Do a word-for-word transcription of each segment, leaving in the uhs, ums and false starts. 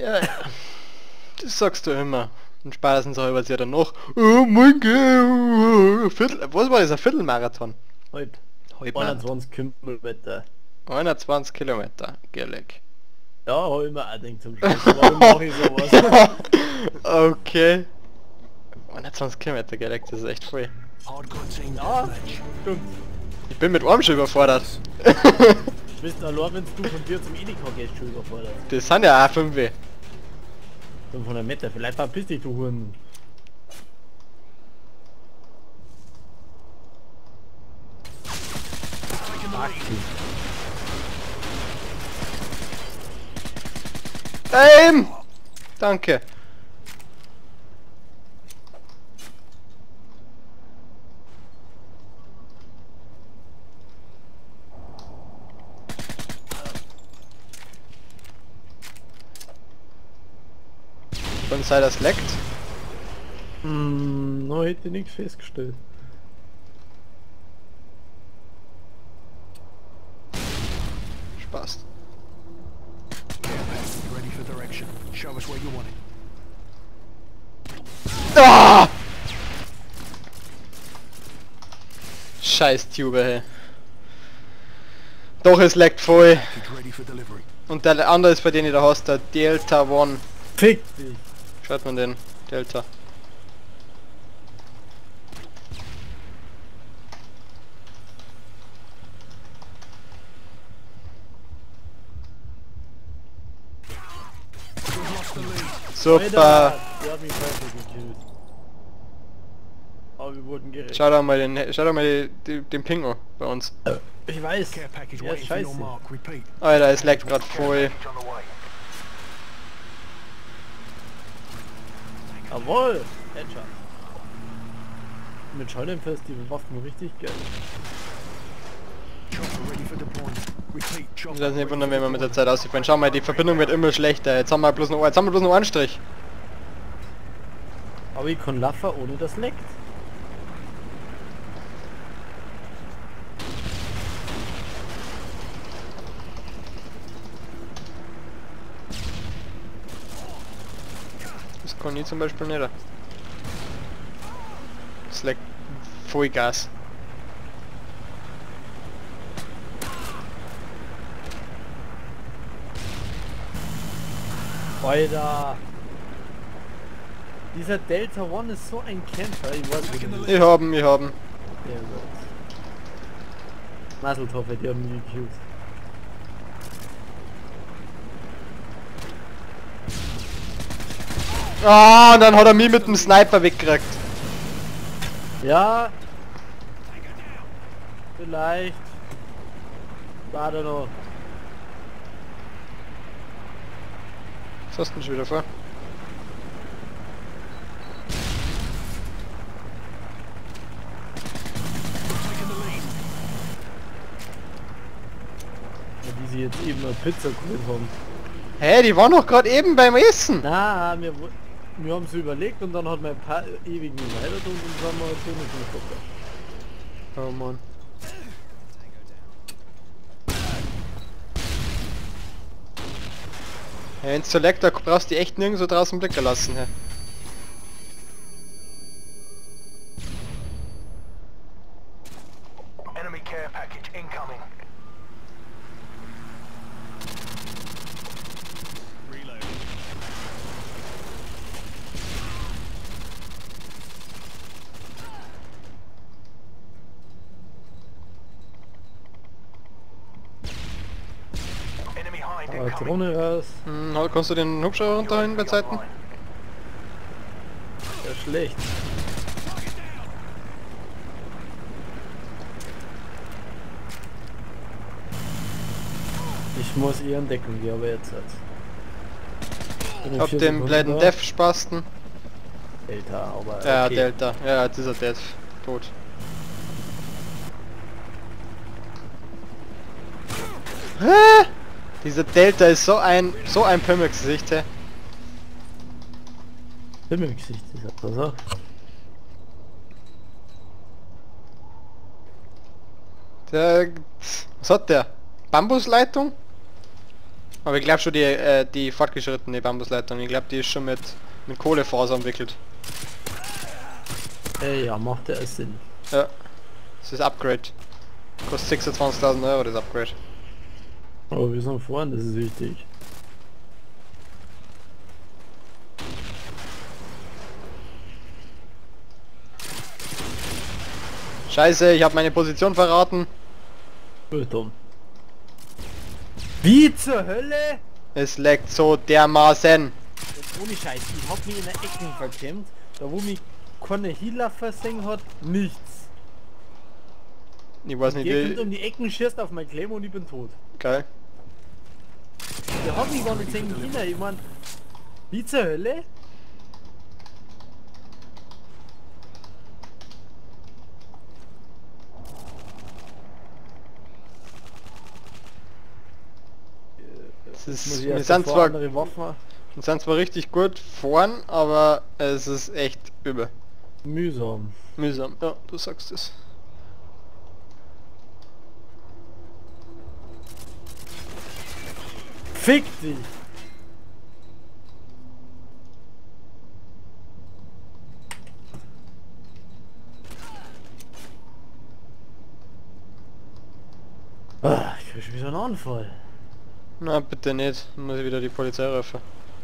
Ja, ja. Das sagst du immer. Und spätestens halber sie dann noch. Oh mein Gott. Viertel, was war das? Ein Viertelmarathon? Halb. Halbmarathon. einundzwanzig Kilometer. einundzwanzig Kilometer. Gellig. Ja, hab ich mir auch gedacht zum Schluss. Warum mache ich sowas? Okay. einundzwanzig Kilometer gelegt, das ist echt voll. Ja, stimmt. Ich bin mit einem schon überfordert. Du bist allein, wenn du von dir zum Edeka gehst, schon überfordert. Das sind ja auch fünf. fünfhundert Meter, vielleicht verpiss dich, du Huren. Aim! Danke. Und sei das leckt. Hm, noch hätte ich nichts festgestellt. Spaß. Ah! Scheiß Tube, hey. Doch, es leckt voll. Und der andere ist bei denen, der hast der Delta One. Fick dich! Schaut man den Delta. Super. Alter, der hat mich scheiße gekillt. Aber wir wurden gerecht. Schau doch mal den, schau doch mal die, die, den Ping an bei uns. Ich weiß, der ist scheiße. Alter, es leckt gerade voll. Jawohl! Headshot. Mit Schallenfest die Waffen richtig geil. Ich lass nicht wundern, wenn wir mit der Zeit ausgefallen. Schau mal, die Verbindung wird immer schlechter. Jetzt haben wir bloß noch, jetzt haben wir bloß noch einen Strich. Aber ich kann laufen ohne das leckt. Das kann ich zum Beispiel nicht. Das leckt voll Gas. Alter! Dieser Delta One ist so ein Kämpfer, ich weiß nicht. Ich haben, ich haben. Ja, gut. Maseltoffe, die haben mich gekillt. Ah, und dann hat er mich mit dem Sniper weggekriegt. Ja. Vielleicht. Warte noch. Was hast du denn schon wieder vor? Ja, die sie jetzt eben eine Pizza geholt haben. Hä, hey, die waren doch gerade eben beim Essen. Na, wir, wo- wir haben es überlegt und dann hat mein Pa ewig nicht weiter und dann haben wir so nicht mehr Oh Mann. Hey, wenn's so leckt, da brauchst du die echt nirgendwo draußen blicken lassen. Hä? Enemy care package incoming. Enemy hind Aber incoming. Drohne raus. Hm, halt, kannst du den Hubschrauber runterholen bei Zeiten? Ja, schlecht. Ich muss eher in Deckung gehen, aber jetzt halt. Bin in Hab vier den Sekunden blöden da. Dev spasten. Delta, aber Ja, okay. Delta. Ja, jetzt ist er dead. Tot. Hä? Dieser Delta ist so ein so ein Pimmelgesicht, hä? Bin im Gesicht, ist das so. Der... Was hat der? Bambusleitung? Aber ich glaube schon die, äh, die fortgeschrittene Bambusleitung, ich glaube die ist schon mit, mit Kohlefaser entwickelt. Ey, ja, macht ja Sinn. Ja. Das ist Upgrade. Kostet sechsundzwanzigtausend Euro das Upgrade. Aber wir sind vorne, das ist wichtig. Scheiße, ich habe meine Position verraten. Dumm. Wie zur Hölle? Es leckt so dermaßen. Jetzt ohne Scheiß, ich hab mich in der Ecke verkämmt, da wo mich keine Healer versehen hat, nichts. Ich weiß nicht, Ihr kommt wie... um die Ecken, schießt auf mein Claim und ich bin tot. Geil. Der hat mich gar nicht sehen können, ich mein... Wie zur Hölle? Es Muss ist, ich wir, erst sind davor zwar, andere Waffen... wir sind zwar richtig gut vorn, aber es ist echt übel. Mühsam. Mühsam, ja, du sagst es. Fick dich! Ah, ich krieg schon wieder einen Anfall. Na bitte nicht, dann muss ich wieder die Polizei rufen.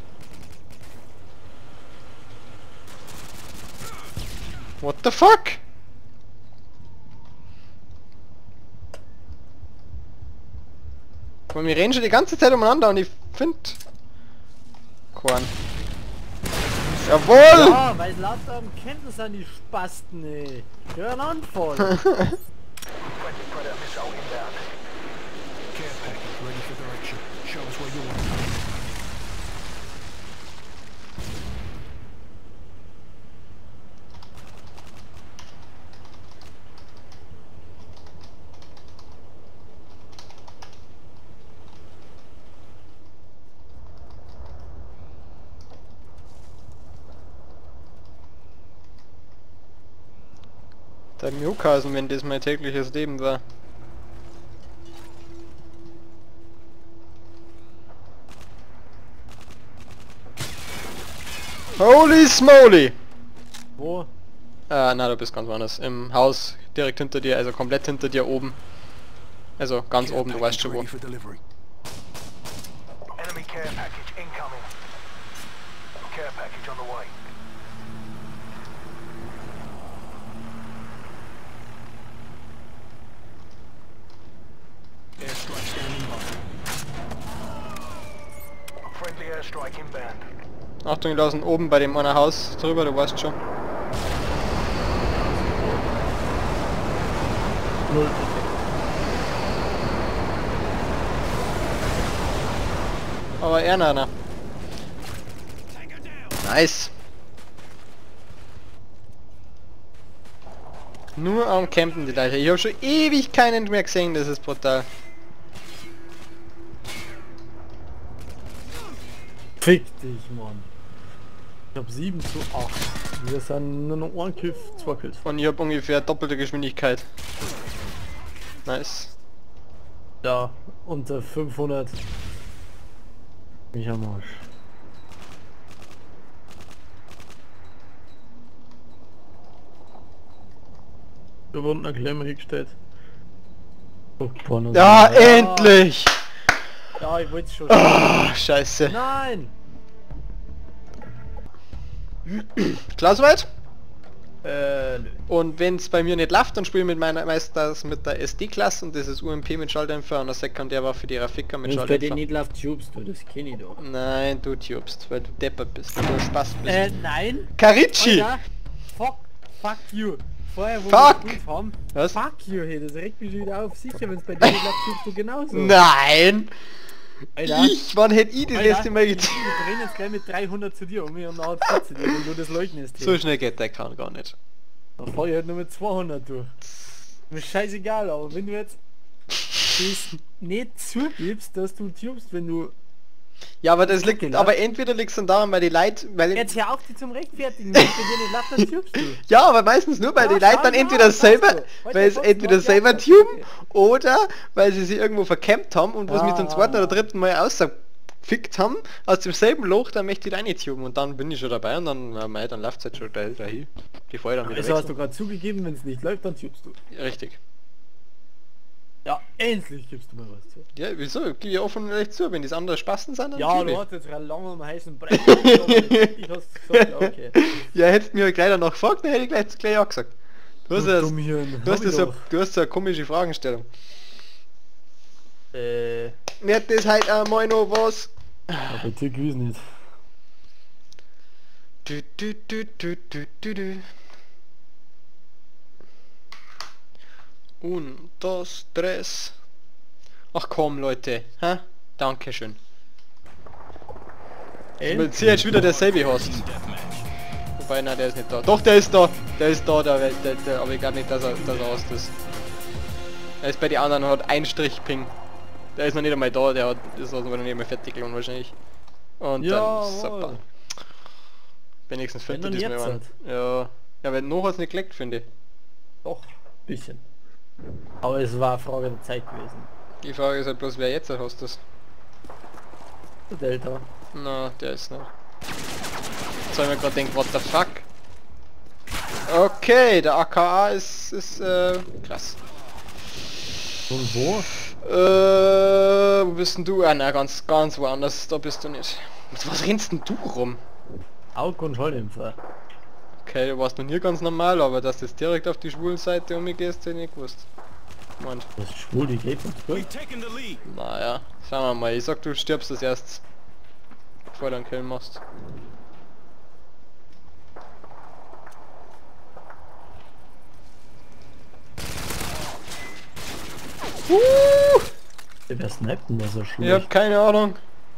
What the fuck? Und wir reden schon die ganze Zeit umeinander und ich find... Korn. Jawohl! Ja, weil lauter am Kenntnis sind die Spasten, ey. Ja, einen Anfall. Friendly Predator missile inbound. Care package ready for direction. Show us where you want. Der Newcastle, wenn das mein tägliches Leben war. Holy smoly! Wo? Äh, na, du bist ganz woanders. Im Haus direkt hinter dir, also komplett hinter dir oben. Also ganz Care oben, du weißt schon wo. ready for delivery. Enemy care package incoming. Care package on the way. Airstrike standing by. Friendly airstrike inbound. Achtung, die lassen oben bei dem einer Haus drüber, du weißt schon. Null. Aber er na, na. Nice. Nur am Campen die Leute. Ich habe schon ewig keinen mehr gesehen, das ist brutal. Fick dich, Mann. Ich hab sieben zu acht. Wir sind nur noch ein Kiff, zwei Kills. Und ich habe ungefähr doppelte Geschwindigkeit. Nice. Ja, unter fünfhundert. Mich am Arsch. Da wurde eine Klemme hingestellt. Oh, Porno. Ja, endlich! Ja, ich wollte schon. Ah, scheiße. Nein! Klar soweit? Äh, nö. Und wenn es bei mir nicht läuft, dann spiele ich mit meiner meistens mit der S D-Klasse und das ist U M P mit Schalldämpfer und der Sekundärwaffe die Rafika mit Wenn es bei dir Schalldämpfer. nicht läuft, tubst du, das kenn ich doch. Nein, du tubst, weil du deppert bist, weil du Spaß bist. Äh, nein! Karichi! Alter, fuck, fuck you! Vorher wo Fuck! wir gespielt haben, Was? fuck you, hey, das regt mich schon wieder auf. Sicher, wenn es bei dir nicht läuft, tubst du genauso. Nein! Alter, Ich, wann hätte ich das Alter, letzte Mal wir getan? drehen jetzt gleich mit dreihundert zu dir um und nachher vierzehn, wenn du das leugnest. So schnell geht der Kahn gar nicht. Dann fahr ich halt nur mit zweihundert durch. Mir ist scheißegal, aber wenn du jetzt das nicht zugibst, dass du tubst, wenn du... Ja, aber das liegt, Okay, aber entweder liegt es dann daran, weil die Leute, weil Jetzt hör auf, die zum Rechtfertigen, wenn du dir nicht läuft, dann tubst du. ja, aber meistens nur, weil Ja, die Leute schau dann mal, entweder weißt selber, du. Heute weil es kommst entweder du selber auf die tuben Antwort. oder weil sie sich irgendwo verkämmt haben und was Ja. mit dem zweiten oder dritten Mal aussagt, fickt haben, aus demselben Loch, dann möchte ich da reintuben und dann bin ich schon dabei und dann, ja, mei, dann läuft es halt schon da, dahin. Die Feuer dann wieder Also hast du weg. gerade zugegeben, wenn es nicht läuft, dann tubst du. Richtig. Ja, endlich gibst du mir was zu. Ja, wieso? Ich gebe ja offen und ehrlich zu, wenn das andere Spasten sind, dann Ja, tue du ich. hast jetzt einen langen heißen Brett. Ich hast gesagt, ja, okay. Ja, hättest du mir gleich danach gefragt, dann hätte ich gleich, gleich auch gesagt. Du hast, Du ja, Dummhirn, du, hast hab ja ich so, doch. du hast so eine komische Fragestellung. Äh, Wird das halt einmal noch was? aber Türkis nicht. Du, du, du, du, du, du, du. Un, dos, tres. Ach komm, Leute. Hä? Dankeschön. Wenn sie jetzt wieder derselbe hast. Wobei, nein, der ist nicht da. Doch, der ist da. Der ist da, der, der, der aber ich glaube nicht, dass er, dass er aus ist. Er ist bei den anderen, hat ein Strich Ping. Der ist noch nicht einmal da, der hat, ist also noch nicht einmal fertig geworden wahrscheinlich. Und Ja, dann super. Wenigstens Wenn findet dann das mir jetzt an. Ja. Ja, weil noch hat's nicht geleckt, finde ich. Doch, bisschen. Aber es war eine Frage der Zeit gewesen. Die Frage ist halt bloß, wer jetzt hast das? Der Delta. Na, der ist noch. Jetzt hab ich mir gerade gedacht, what the fuck? Okay, der A K A ist, ist äh, krass. Und wo? Äh, wo bist denn du? Ah, na, ganz, ganz woanders, da bist du nicht. Was, was rennst denn du rum? Autokontrollimpfer. Okay, du warst noch nie ganz normal, aber dass du jetzt direkt auf die schwulen Seite umgehst, hätte ich nicht gewusst. Mann. Das ist schwul, die geht uns gut. Naja, schauen wir mal. Ich sag, du stirbst als erstes. Bevor du einen Kill machst. Uh, Wer sniped denn da so ich schlecht? hab keine Ahnung.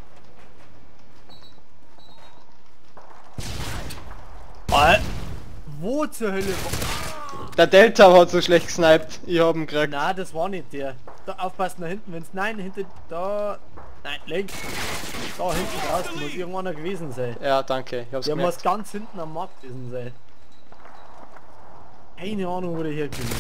Ah, wo zur Hölle? Der Delta hat so schlecht gesniped. Ich hab ihn gekriegt. Na, das war nicht der. Da aufpassen, da hinten, wenn's nein, hinter da. Nein, links. Da hinten draußen muss irgendeiner gewesen sein. Ja, danke. Ich hab's Der gemerkt. muss ganz hinten am Markt gewesen sein. Keine Ahnung, wo der herkommt.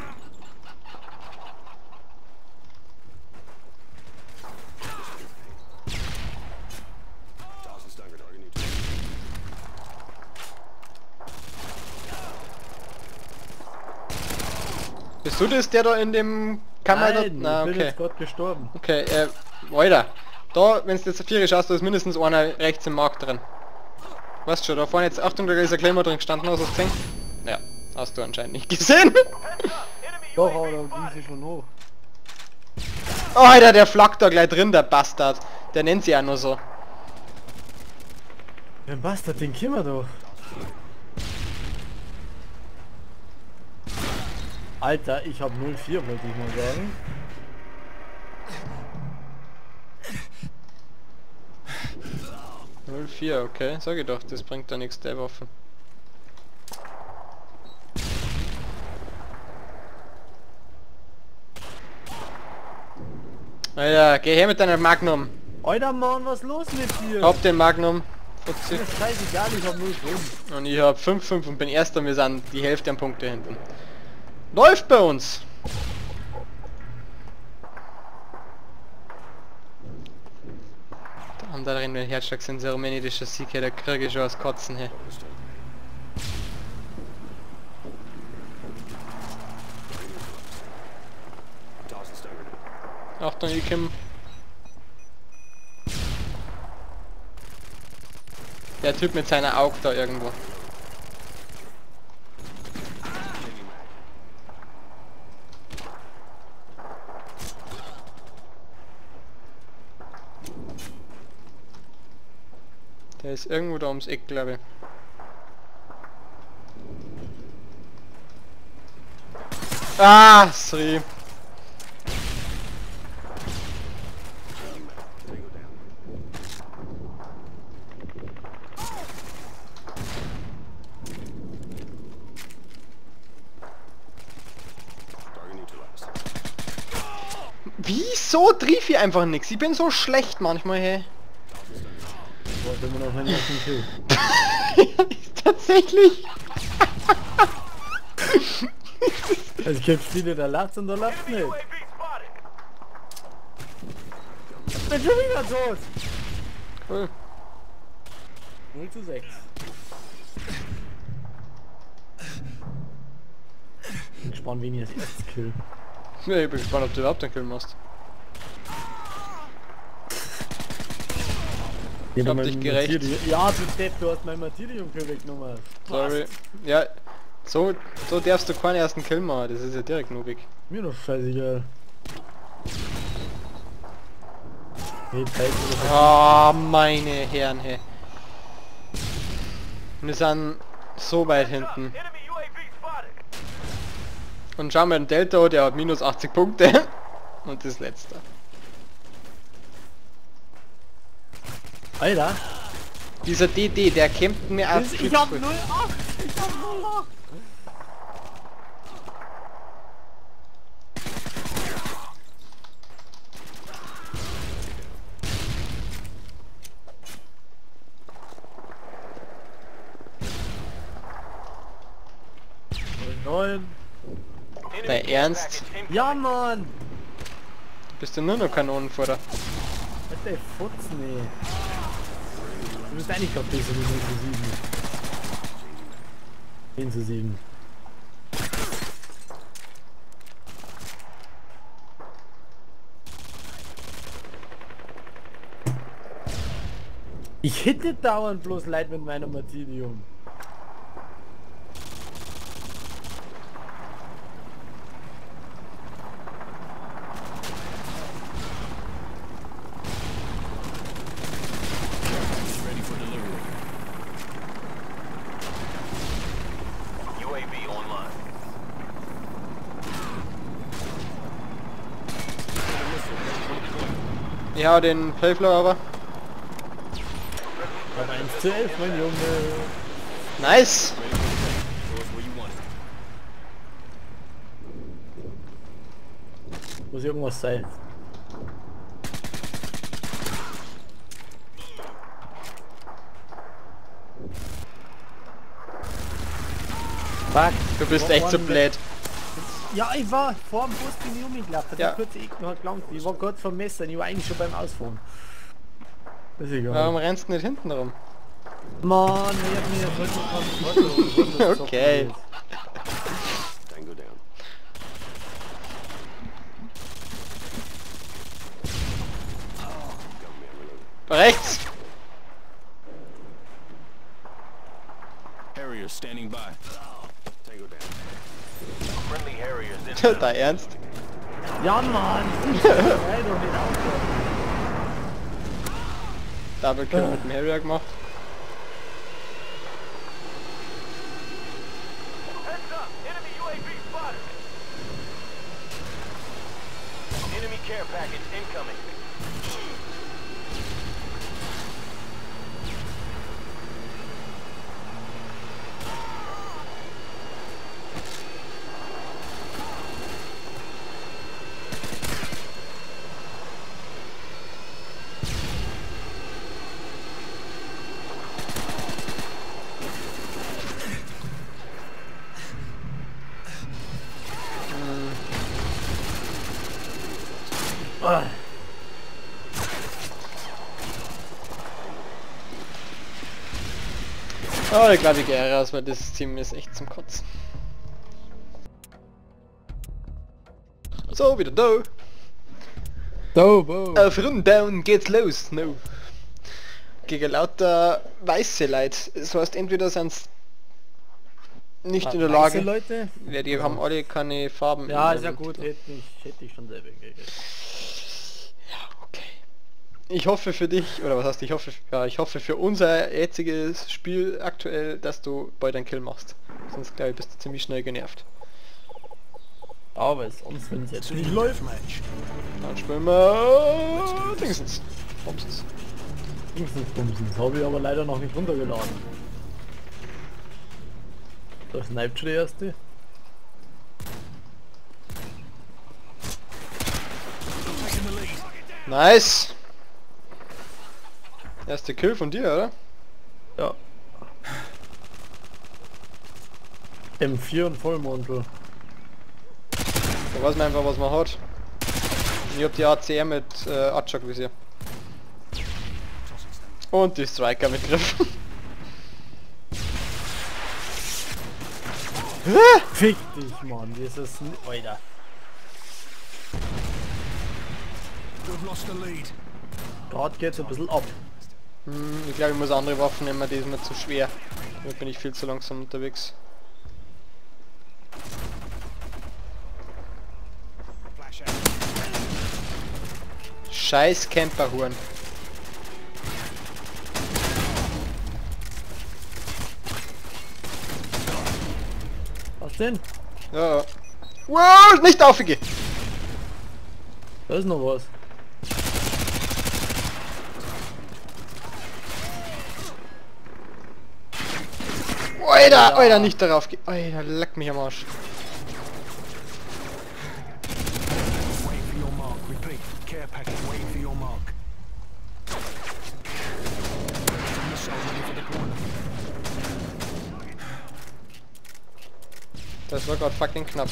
Bist du das, der da in dem Kammer da? Nein, Na, ich bin okay. jetzt gerade gestorben. Okay, äh, weiter. Da, wenn du jetzt vier schaust, da ist mindestens einer rechts im Markt drin. Weißt schon, da vorne jetzt, Achtung, da ist ein Klemmer drin gestanden, hast du das gesehen? Ja, hast du anscheinend nicht gesehen. Doch, aber da ging sie schon hoch. Oh, Alter, der flackt da gleich drin, der Bastard. Der nennt sie ja nur so. Der Bastard, den kennen wir doch. Alter, ich hab null vier, wollte ich mal sagen. null vier, okay, sag ich doch, das bringt da nichts, der Waffen. Alter, geh her mit deiner Magnum. Alter Mann, was los mit dir? Hab den Magnum. Fuzzi. Mir ist scheißegal, ich hab null fünf. Und ich hab fünf fünf und bin erster, wir sind die Hälfte an Punkte hinten. Läuft bei uns! Der andere in den Herzschlag sind so rumänischer Sieg, hier, der kriege ich schon aus Kotzen her. Achtung, ich komm. Der Typ mit seiner Auge da irgendwo. Der ist irgendwo da ums Eck, glaube ich. Ah, sorry. Wieso triff ich einfach nix? Ich bin so schlecht manchmal, hey. Warte immer noch einen ersten Kill. Tatsächlich. Also ich hab viele, da lacht's und da lacht's nicht. U A V spotted. Ich bin schon wieder tot. Cool. null zu sechs. Bin gespannt, wen ihr als erstes kill. Ja, ich bin gespannt, ob du überhaupt einen Kill machst. Ich hab dich gerecht. Ja, du Depp, du hast mein Martyrium-Kill weggenommen. Sorry. Ja, so, so darfst du keinen ersten Kill machen, das ist ja direkt nubig. Mir doch scheißegal. Hey, Ah, meine Herren, hey. Wir sind so weit hinten. Enemy U A V spotted. Und schauen wir den Delta, der hat minus achtzig Punkte. Und das letzte. Alter. Dieser D D, der kämpft mir auf. Das, ich hab null acht. Ich hab null acht. neun. Der Ernst? Ja, Mann. Bist du nur noch Kanonenfutter? Was der Futzen, ey. Du bist eigentlich gerade besser wie null zu sieben. zehn zu sieben. Ich hitte dauernd bloß Leid mit meiner Martyrium. Ready for delivery. U A V online. Ja, den Playflow aber. Aber eins zu elf, mein Junge. Nice! Muss irgendwas sein. Fuck. Du bist echt so blöd. Ja, ich war vor dem Bus, bin ich umgeklappt. Ja. Ja. Kurz hat gelangt. Ich war kurz vom Messer, ich war eigentlich schon beim Ausfahren. Ist egal. Warum rennst du nicht hinten rum? Mann, ich hab mir jetzt heute Okay. Tango down. Rechts! Harrier standing by. Tango down. Friendly Harriers in. Da Ernst? Ja, Mann! Ich doch nicht aufhören. Double Kill mit dem Harrier gemacht. Heads up! Enemy U A V spotted. Enemy care package incoming. Ah. Oh, ich glaube ich gehe raus, weil das Team ist echt zum Kotzen. So, wieder da. So, bo. Auf Rundown geht's los. No. Gegen lauter weiße Leute. Das heißt, entweder sind's nicht in der Weiße Lage. Leute? Ja, die haben alle keine Farben. Ja, in ist ja ihrem gut, Titel. hätte ich, hätte ich schon selber gekriegt. Ja, okay. Ich hoffe für dich, oder was heißt ich hoffe, ja, ich hoffe für unser jetziges Spiel aktuell, dass du bald einen Kill machst. Sonst glaube ich, bist du ziemlich schnell genervt. Aber sonst, wenn es jetzt It's a nicht läuft, match. Dann spielen wir Dingsens. Bumsens. Dingsens Bumsens, habe ich aber leider noch nicht runtergeladen. Da sniped schon der erste. Taking the lead. Nice! Erste Kill von dir, oder? Ja. M vier und Vollmontel. Da weiß man einfach, was man hat. Ich hab die A C R mit äh, Atschak-Visier. Und die Striker mitgriffen. Fick dich, Mann. Dieses... Alter. We've lost the lead. Gerade geht's ein bisschen ab. Hm, ich glaube, ich muss andere Waffen nehmen, die ist mir zu schwer. Damit bin ich viel zu langsam unterwegs. Scheiß Camperhuren. Was denn? Ja. Wow, nicht aufgehen! Da ist noch was. Alter, Alter, nicht darauf gehen. Alter, leck mich am Arsch. Wait for your mark. Repeat. Care package waiting for your mark. Missile ready for deployment. Das war gerade fucking knapp.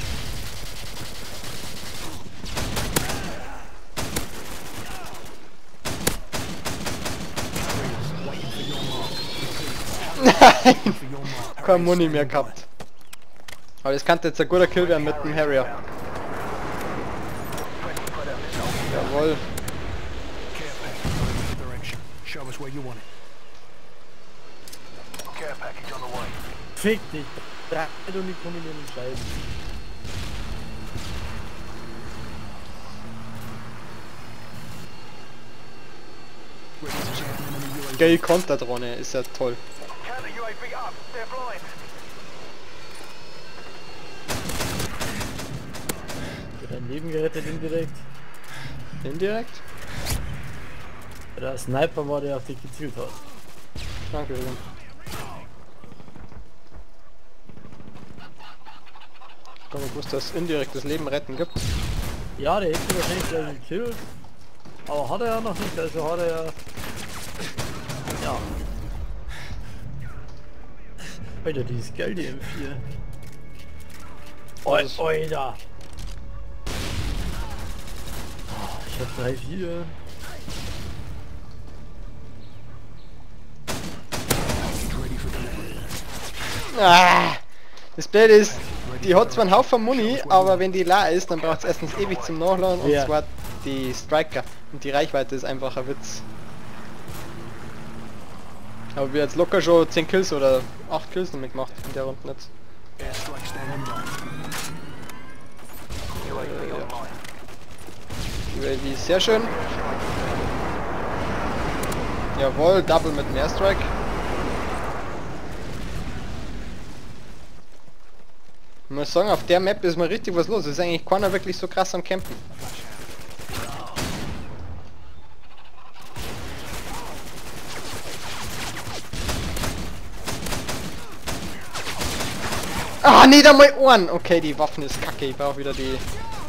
Waiting for your mark. Nein! For your mark. Kein Muni mehr gehabt. Aber das könnte jetzt ein guter Kill werden mit dem Harrier. Jawohl. Care package ready for direction. Show us where you want it. Care package on the way. Fick dich. Da und ich komme in den Scheiben. Ready to check an enemy U A V. Gay Konterdrohne, ist ja toll. Counter U A V up. They're blind. Wird ein Leben gerettet indirekt. Indirekt? Der Sniper war, der auf dich gezielt hat. Dankeschön. Ich habe gewusst, dass es indirektes Leben retten gibt. Ja, der hätte wahrscheinlich gleich gekillt. Aber hat er ja noch nicht, also hat er ja... Ja. Alter, dieses geil, die M vier. Das ist- Alter! Oh, ich hab drei, vier. Ready for delivery. Ah, das Blöde ist, die hat zwar einen Haufen Muni, aber wenn die leer ist, dann braucht es erstens ewig zum Nachladen und Ja. zwar die Striker. Und die Reichweite ist einfach ein Witz. Aber wir jetzt locker schon zehn Kills oder acht Kills damit gemacht in der Runde jetzt. Airstrike standing by. U A V online. U A V, sehr schön. Jawohl, Double mit dem Airstrike. Ich muss sagen, auf der Map ist mal richtig was los. Es ist eigentlich keiner wirklich so krass am Campen. Ah, nicht einmal Ohren! Okay, die Waffen ist kacke. Ich brauche wieder die...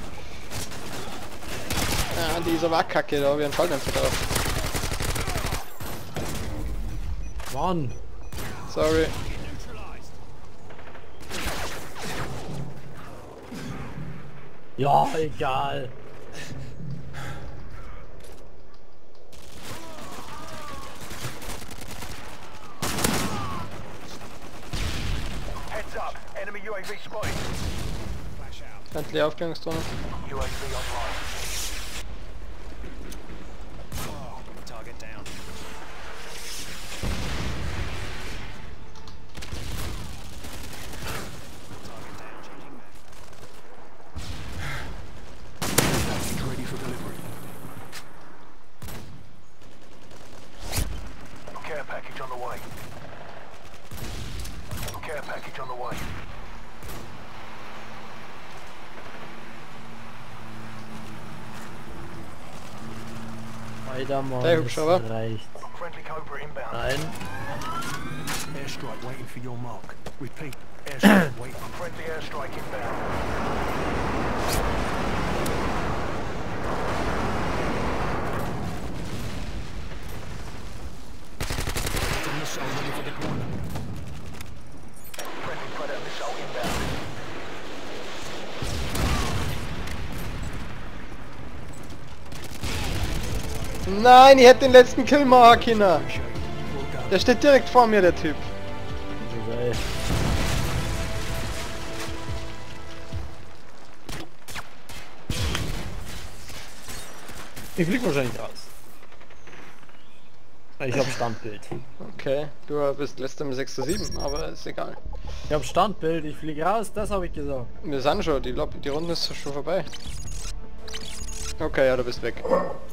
Ah, die ist aber auch kacke. Da habe ich einen Schalldämpfer drauf. Mann! Sorry. Ja, egal. Heads up. Enemy U A V spotted. Endlich Aufklärungsdrohne. U A V online. Target down. Ready for delivery. Care package on the way. Care package on the way. Alter, Mann. Der das Hubschrauber. reicht. Friendly Cobra inbound. Nein. Airstrike waiting for your mark. Repeat. Airstrike waiting. Friendly airstrike inbound. The missile ready for deployment. Friendly Predator missile inbound. Nein, ich hätte den letzten Kill machen können. Appreciate it. Der steht direkt vor mir, der Typ. Also, ey. Ich flieg wahrscheinlich raus. Ich hab Standbild. Okay, du bist letzter mit sechs zu sieben, aber ist egal. Ich hab Standbild, ich flieg raus, das habe ich gesagt. Wir sind schon, die, Lobby, die Runde ist schon vorbei. Okay, ja, du bist weg.